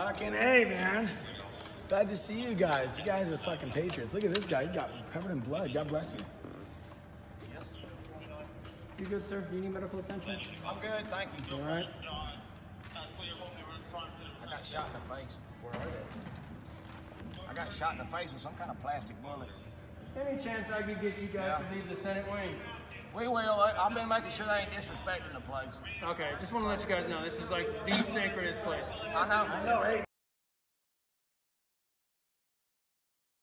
Fucking hey, man. Glad to see you guys. You guys are fucking patriots. Look at this guy. He's got covered in blood. God bless you. Yes. You good, sir? Do you need medical attention? I'm good, thank you. All right. I got shot in the face. Where are they? I got shot in the face with some kind of plastic bullet. Any chance I could get you guys to leave the Senate wing? We will. I've been making sure they ain't disrespecting the place. Okay, just want to let you guys know this is like the sacredest place. I know. I know, hey.